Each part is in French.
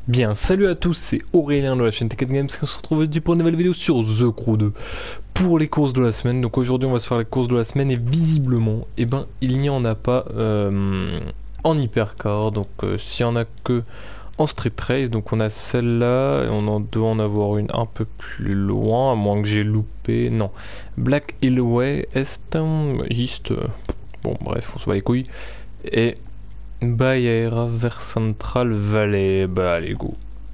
Bien, salut à tous, c'est Aurélien de la chaîne Tech Games qui se retrouve aujourd'hui pour une nouvelle vidéo sur The Crew 2 pour les courses de la semaine. Donc aujourd'hui on va se faire les courses de la semaine et visiblement, eh ben, il n'y en a pas en hypercar. Donc s'il n'y en a que en street race, donc on a celle-là et on en doit en avoir une un peu plus loin, à moins que j'ai loupé. Non, Black Hillway, East, bon bref, on se bat les couilles. Et Bayaira vers Central Valley. Bah allez go.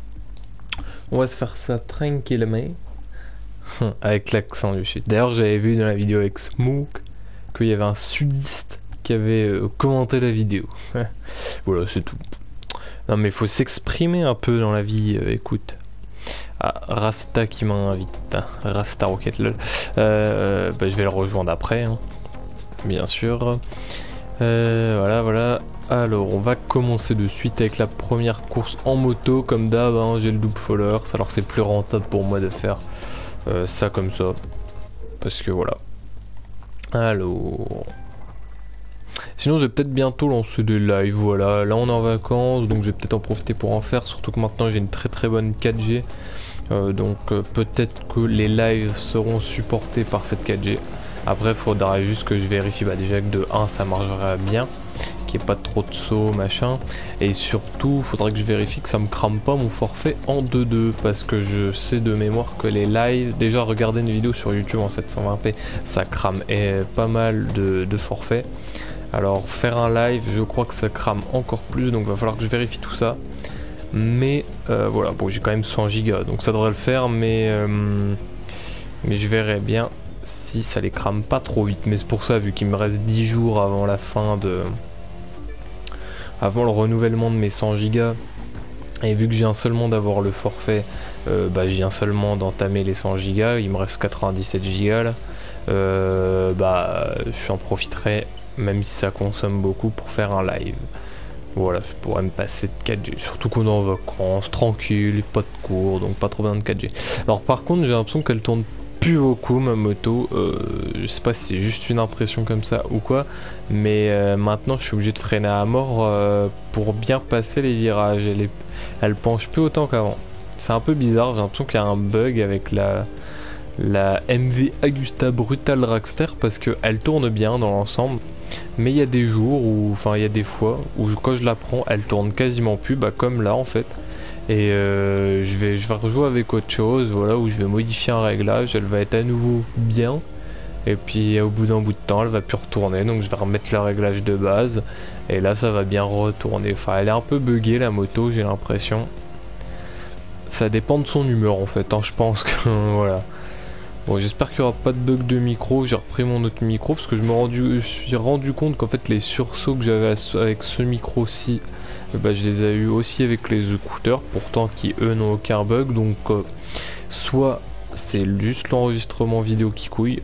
On va se faire ça tranquillement. Avec l'accent du sud. D'ailleurs j'avais vu dans la vidéo avec Smoke qu'il y avait un sudiste qui avait commenté la vidéo. Voilà c'est tout. Non mais il faut s'exprimer un peu dans la vie, écoute. Ah, Rasta qui m'invite. Hein. Rasta Rocket lol. Bah, je vais le rejoindre après, hein. Bien sûr. Voilà. Alors on va commencer de suite avec la première course en moto. Comme d'hab, hein, j'ai le double followers. Alors c'est plus rentable pour moi de faire ça comme ça. Parce que voilà. Alors... Sinon j'ai peut-être bientôt lancé des lives. Voilà, là on est en vacances. Donc je vais peut-être en profiter pour en faire. Surtout que maintenant j'ai une très bonne 4G. Donc peut-être que les lives seront supportés par cette 4G. Après il faudra juste que je vérifie déjà que de 1 ça marchera bien, qu'il n'y ait pas trop de sauts machin, et surtout il faudra que je vérifie que ça me crame pas mon forfait en 2.2 parce que je sais de mémoire que les lives, déjà regarder une vidéo sur YouTube en 720p ça crame pas mal de forfaits. Alors faire un live je crois que ça crame encore plus, donc il va falloir que je vérifie tout ça. Mais voilà, bon j'ai quand même 100 Go donc ça devrait le faire, mais je verrai bien si ça les crame pas trop vite. Mais c'est pour ça, vu qu'il me reste 10 jours avant la fin de... avant le renouvellement de mes 100 Go, et vu que je viens seulement d'avoir le forfait, bah je viens seulement d'entamer les 100 Go, il me reste 97 Go là, bah je en profiterai, même si ça consomme beaucoup, pour faire un live. Voilà, je pourrais me passer de 4G, surtout qu'on est en vacances, tranquille, pas de cours, donc pas trop bien de 4G. Alors par contre, j'ai l'impression qu'elle tourne plus beaucoup ma moto, je sais pas si c'est juste une impression comme ça ou quoi, mais maintenant je suis obligé de freiner à mort pour bien passer les virages. Elle penche plus autant qu'avant. C'est un peu bizarre, j'ai l'impression qu'il y a un bug avec la MV Agusta Brutal Dragster parce qu'elle tourne bien dans l'ensemble. Mais il y a des jours où, enfin il y a des fois où quand je la prends, elle tourne quasiment plus, bah comme là en fait. Et je vais rejouer avec autre chose, voilà, où je vais modifier un réglage, elle va être à nouveau bien. Et puis au bout d'un bout de temps, elle va plus retourner, donc je vais remettre le réglage de base. Et là ça va bien retourner. Enfin elle est un peu buggée la moto, j'ai l'impression. Ça dépend de son humeur en fait, hein, je pense que voilà. Bon, j'espère qu'il n'y aura pas de bug de micro. J'ai repris mon autre micro parce que je suis rendu compte qu'en fait les sursauts que j'avais avec ce micro-ci, bah, je les ai eu aussi avec les écouteurs, pourtant qui eux n'ont aucun bug. Donc soit c'est juste l'enregistrement vidéo qui couille,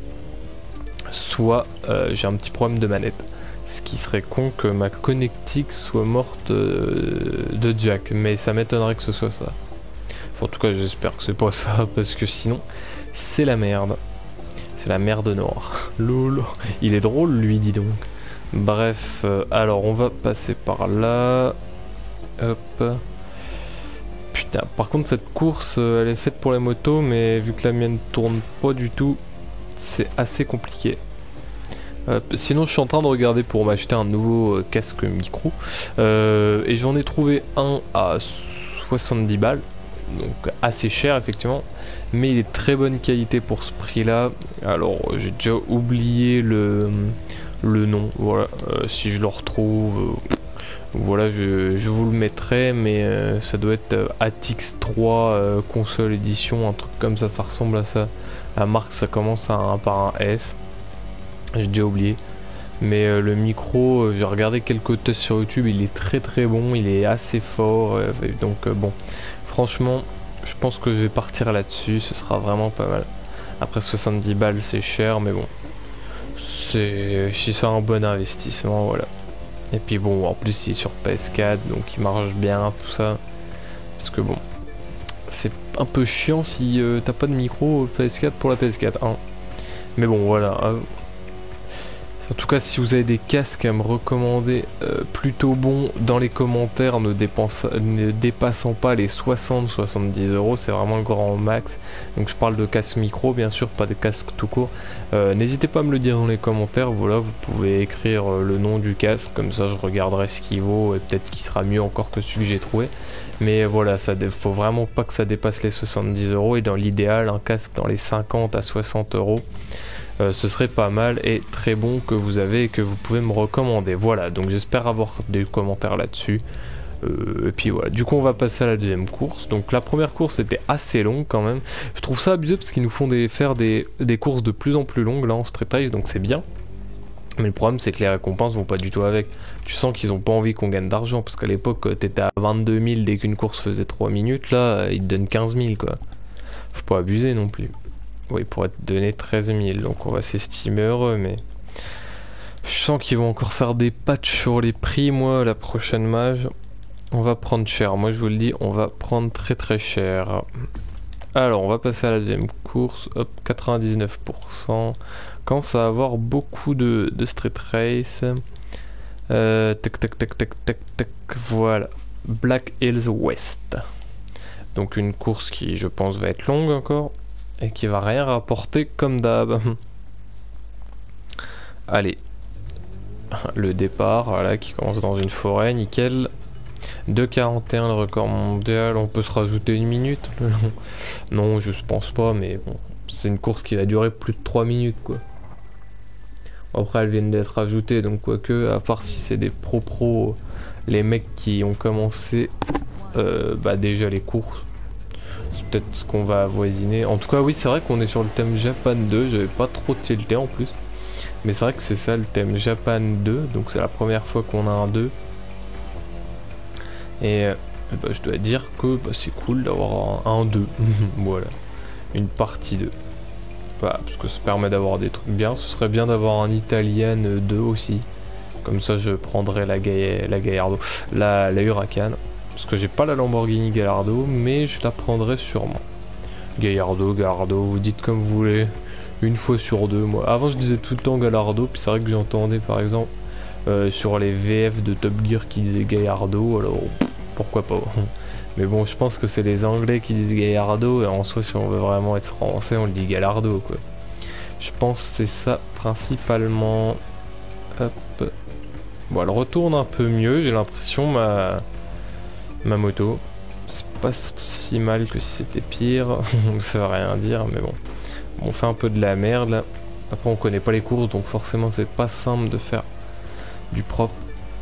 soit j'ai un petit problème de manette. Ce qui serait con que ma connectique soit morte de jack, mais ça m'étonnerait que ce soit ça. Enfin, en tout cas j'espère que c'est pas ça, parce que sinon c'est la merde. C'est la merde noire. Lol. Il est drôle lui, dis donc. Bref, alors on va passer par là. Hop. Putain, par contre cette course, elle est faite pour les motos, mais vu que la mienne tourne pas du tout, c'est assez compliqué. Sinon je suis en train de regarder pour m'acheter un nouveau casque micro. Et j'en ai trouvé un à 70 balles. Donc assez cher effectivement, mais il est de très bonne qualité pour ce prix là. Alors j'ai déjà oublié le nom, voilà, si je le retrouve, voilà, je vous le mettrai, mais ça doit être Atix 3 console édition, un truc comme ça ressemble à ça. La marque ça commence par un S, j'ai déjà oublié. Mais le micro, j'ai regardé quelques tests sur YouTube, il est très bon, il est assez fort, donc bon. Franchement, je pense que je vais partir là-dessus, ce sera vraiment pas mal. Après 70 balles c'est cher, mais bon, c'est un bon investissement, voilà. Et puis bon, en plus il est sur PS4, donc il marche bien, tout ça. Parce que bon, c'est un peu chiant si t'as pas de micro PS4 pour la PS4, hein. Mais bon, voilà. En tout cas, si vous avez des casques à me recommander plutôt bons dans les commentaires, ne dépassant pas les 60-70 euros, c'est vraiment le grand max. Donc je parle de casque micro, bien sûr, pas de casque tout court. N'hésitez pas à me le dire dans les commentaires. Voilà, vous pouvez écrire le nom du casque, comme ça je regarderai ce qu'il vaut et peut-être qu'il sera mieux encore que celui que j'ai trouvé. Mais voilà, faut vraiment pas que ça dépasse les 70 euros et dans l'idéal, un casque dans les 50 à 60 euros. Ce serait pas mal et très bon que vous avez et que vous pouvez me recommander. Voilà, donc j'espère avoir des commentaires là-dessus. Et puis voilà, du coup on va passer à la deuxième course. Donc la première course était assez longue quand même. Je trouve ça abusé parce qu'ils nous font faire des courses de plus en plus longues là en Street Race, donc c'est bien. Mais le problème c'est que les récompenses vont pas du tout avec. Tu sens qu'ils ont pas envie qu'on gagne d'argent parce qu'à l'époque t'étais à 22 000 dès qu'une course faisait 3 minutes. Là ils te donnent 15 000 quoi. Faut pas abuser non plus. Oui, pour être donné 13 000, donc on va s'estimer heureux, mais je sens qu'ils vont encore faire des patchs sur les prix, moi, la prochaine mage. On va prendre cher, moi je vous le dis, on va prendre très très cher. Alors, on va passer à la deuxième course, hop, 99%. Quand ça va avoir beaucoup de street race. Tac, tac, tac, tac, tac, tac, voilà. Black Hills West. Donc une course qui, je pense, va être longue encore. Et qui va rien rapporter comme d'hab. Allez. Le départ, voilà, qui commence dans une forêt, nickel. 2,41 le record mondial, on peut se rajouter une minute. Non, je pense pas, mais bon. C'est une course qui va durer plus de 3 minutes, quoi. Après, elles viennent d'être ajoutées, donc quoique, à part si c'est des pro-pro, les mecs qui ont commencé déjà les courses. C'est peut-être ce qu'on va avoisiner. En tout cas, oui, c'est vrai qu'on est sur le thème Japan 2. J'avais pas trop tilté en plus. Mais c'est vrai que c'est ça le thème Japan 2. Donc c'est la première fois qu'on a un 2. Et je dois dire que c'est cool d'avoir un 2. Voilà. Une partie 2. Voilà, parce que ça permet d'avoir des trucs bien. Ce serait bien d'avoir un Italien 2 aussi. Comme ça, je prendrais la Gallardo. La Huracan. Parce que j'ai pas la Lamborghini Gallardo, mais je la prendrai sûrement. Gallardo, vous dites comme vous voulez. Une fois sur deux, moi. Avant je disais tout le temps Gallardo, puis c'est vrai que j'entendais par exemple sur les VF de Top Gear qui disaient Gallardo, alors pourquoi pas. Mais bon, je pense que c'est les Anglais qui disent Gallardo, et en soi si on veut vraiment être français, on le dit Gallardo quoi. Je pense que c'est ça principalement. Hop. Bon, elle retourne un peu mieux, j'ai l'impression, ma moto. C'est pas si mal que si c'était pire. Ça veut rien dire, mais bon. On fait un peu de la merde là. Après, on connaît pas les courses, donc forcément, c'est pas simple de faire du propre.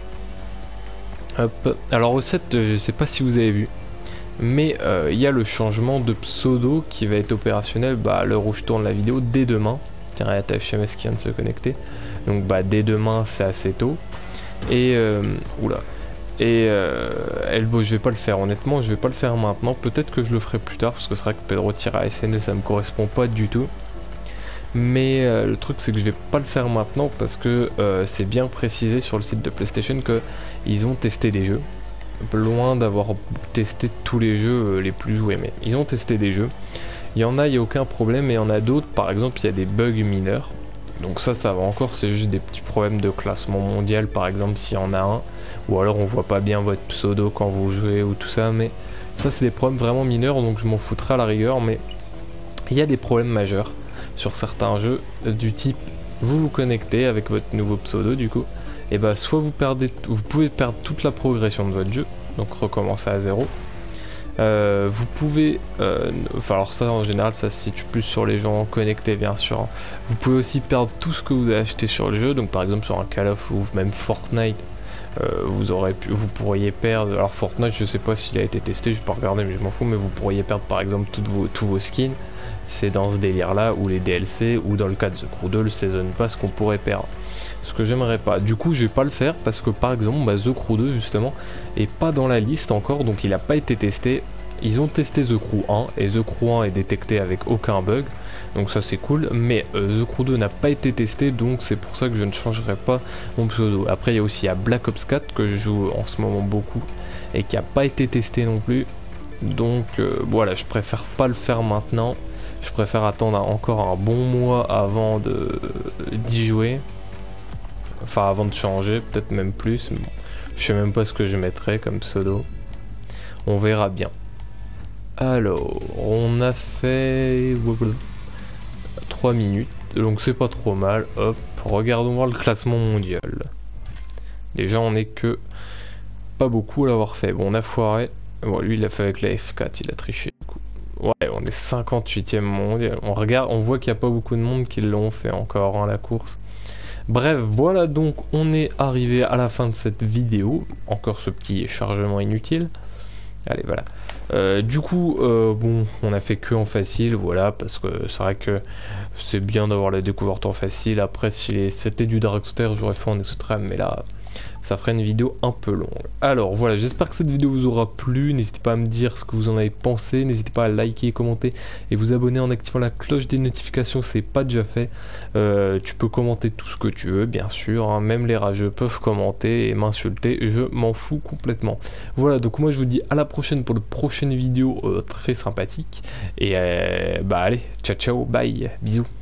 Hop. Alors, au 7, je sais pas si vous avez vu, mais il y a le changement de pseudo qui va être opérationnel à l'heure où je tourne la vidéo dès demain. Tiens, il y a ta HMS qui vient de se connecter. Donc, dès demain, c'est assez tôt. Et oula. Et je vais pas le faire, honnêtement, je vais pas le faire maintenant. Peut-être que je le ferai plus tard, parce que c'est vrai que Pedro tire à SN, ça me correspond pas du tout. Mais le truc, c'est que je vais pas le faire maintenant, parce que c'est bien précisé sur le site de PlayStation que ils ont testé des jeux. Loin d'avoir testé tous les jeux les plus joués, mais ils ont testé des jeux. Il y en a, il n'y a aucun problème, mais il y en a d'autres, par exemple, il y a des bugs mineurs. Donc ça va encore, c'est juste des petits problèmes de classement mondial, par exemple, s'il y en a un. Ou alors on voit pas bien votre pseudo quand vous jouez ou tout ça, mais ça c'est des problèmes vraiment mineurs, donc je m'en foutrai à la rigueur, mais il y a des problèmes majeurs sur certains jeux du type vous vous connectez avec votre nouveau pseudo du coup, et soit vous pouvez perdre toute la progression de votre jeu, donc recommencer à zéro. Vous pouvez, alors ça en général ça se situe plus sur les gens connectés bien sûr, hein. Vous pouvez aussi perdre tout ce que vous avez acheté sur le jeu, donc par exemple sur un Call of ou même Fortnite, vous pourriez perdre, alors Fortnite je sais pas s'il a été testé, je vais pas regarder mais je m'en fous, mais vous pourriez perdre par exemple tous vos skins, c'est dans ce délire là, ou les DLC, ou dans le cas de The Crew 2, le Season Pass qu'on pourrait perdre. Ce que j'aimerais pas, du coup je vais pas le faire parce que par exemple The Crew 2 justement est pas dans la liste encore, donc il a pas été testé. Ils ont testé The Crew 1 et The Crew 1 est détecté avec aucun bug, donc ça c'est cool, mais The Crew 2 n'a pas été testé, donc c'est pour ça que je ne changerai pas mon pseudo. Après il y a aussi Black Ops 4 que je joue en ce moment beaucoup et qui a pas été testé non plus, donc voilà, je préfère pas le faire maintenant, je préfère attendre encore un bon mois avant d'y jouer. Enfin avant de changer, peut-être même plus. Mais bon, je sais même pas ce que je mettrai comme pseudo. On verra bien. Alors, on a fait 3 minutes, donc c'est pas trop mal. Hop, regardons voir le classement mondial. Déjà, on est que pas beaucoup à l'avoir fait. Bon, on a foiré. Bon, lui, il l'a fait avec la F4, il a triché. Du coup. Ouais, on est 58e mondial. On regarde, on voit qu'il n'y a pas beaucoup de monde qui l'ont fait encore, hein, la course. Bref, voilà donc, on est arrivé à la fin de cette vidéo. Encore ce petit chargement inutile. Allez, voilà. Du coup, bon, on a fait que en facile, voilà, parce que c'est vrai que c'est bien d'avoir la découverte en facile. Après, si c'était du Dragster, j'aurais fait en extrême, mais là, ça ferait une vidéo un peu longue. Alors voilà, j'espère que cette vidéo vous aura plu. N'hésitez pas à me dire ce que vous en avez pensé. N'hésitez pas à liker, commenter et vous abonner en activant la cloche des notifications, c'est pas déjà fait. Tu peux commenter tout ce que tu veux, bien sûr, hein. Même les rageux peuvent commenter et m'insulter, je m'en fous complètement. Voilà, donc moi je vous dis à la prochaine pour de prochaines vidéos très sympathiques. Et bah allez, ciao ciao, bye, bisous.